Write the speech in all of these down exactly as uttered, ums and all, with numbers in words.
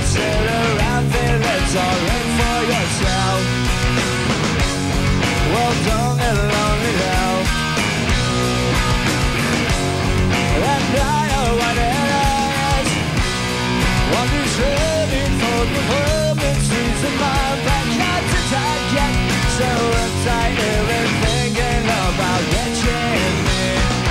sit around feeling sorry for yourself. Well, don't get lonely now. And I know what it is. One who's ready for the moment, streets of my backyard to attack yet. So I'm tired of thinking about getting me.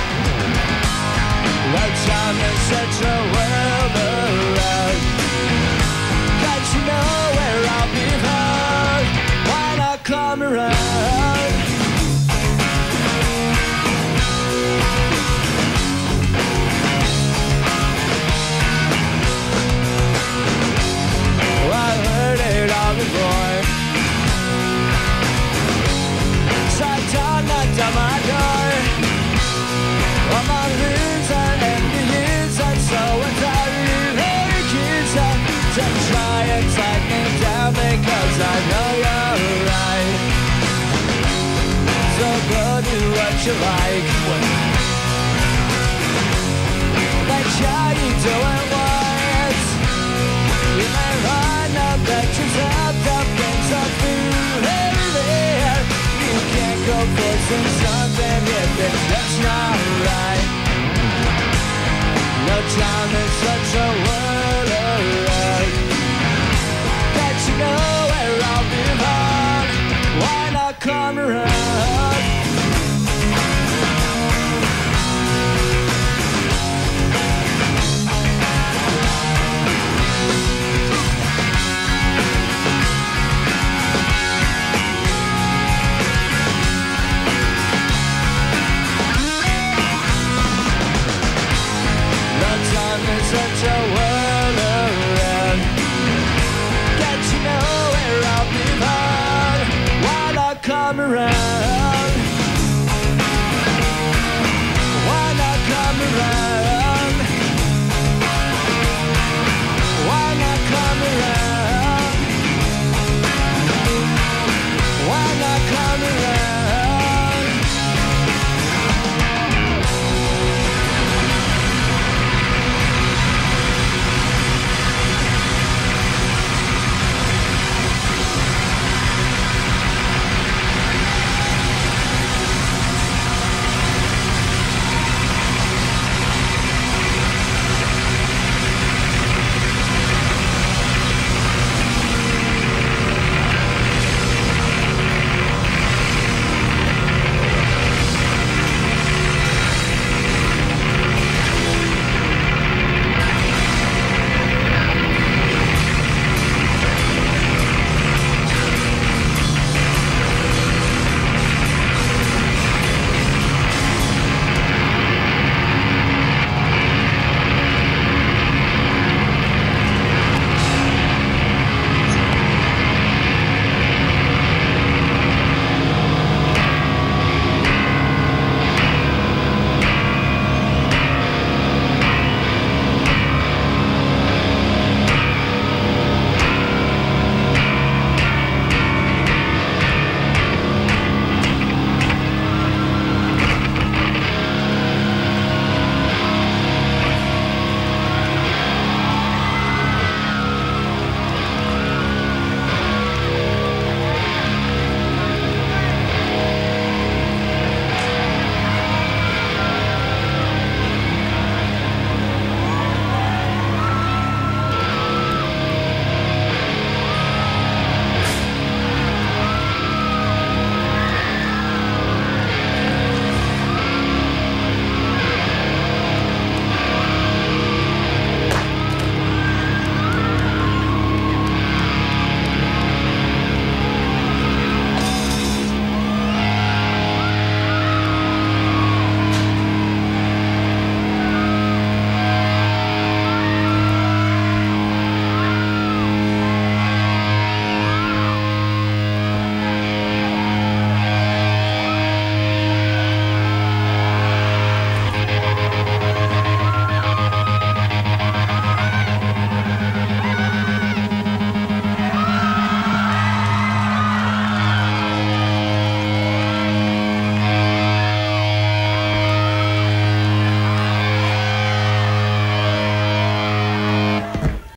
No time to set your world around. Can't you know where I'll be found? Why not come around? Well, I heard it all before. So I don't knock on my door. All my limbs are empty years, and so I'm tired of kids. I just try and take me down because I know you're right. So go do what you like. Make sure you do it once. You may run up pictures of the things I feel everywhere. You can't go forcing something if it's just not right. No time is such a word.